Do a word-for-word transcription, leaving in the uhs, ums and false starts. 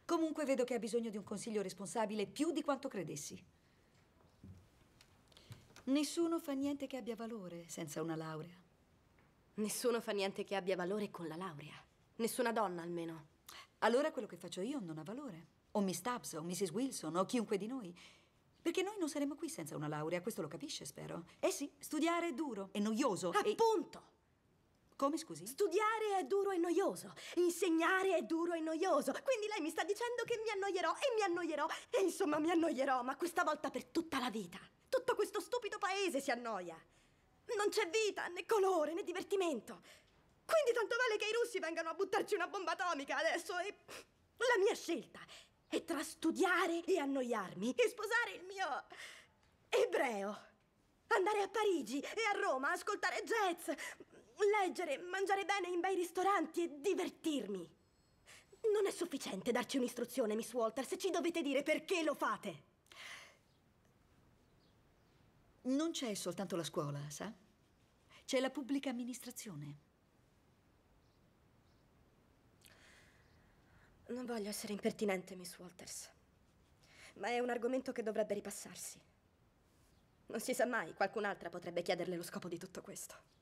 Comunque vedo che ha bisogno di un consiglio responsabile più di quanto credessi. Nessuno fa niente che abbia valore senza una laurea. Nessuno fa niente che abbia valore con la laurea. Nessuna donna, almeno. Allora quello che faccio io non ha valore. O Miss Stubbs, o missus Wilson, o chiunque di noi. Perché noi non saremo qui senza una laurea, questo lo capisce, spero. Eh sì, studiare è duro, è noioso. Appunto! E... Come, scusi? Studiare è duro e noioso. Insegnare è duro e noioso. Quindi lei mi sta dicendo che mi annoierò e mi annoierò. E insomma mi annoierò, ma questa volta per tutta la vita. Tutto questo stupido paese si annoia. Non c'è vita, né colore, né divertimento. Quindi tanto vale che i russi vengano a buttarci una bomba atomica adesso e... La mia scelta è tra studiare e annoiarmi e sposare il mio... ebreo. Andare a Parigi e a Roma, ascoltare jazz, leggere, mangiare bene in bei ristoranti e divertirmi. Non è sufficiente darci un'istruzione, Miss Walters. Ci dovete dire perché lo fate. Non c'è soltanto la scuola, sa? C'è la pubblica amministrazione. Non voglio essere impertinente, Miss Walters, ma è un argomento che dovrebbe ripassarsi. Non si sa mai, qualcun'altra potrebbe chiederle lo scopo di tutto questo.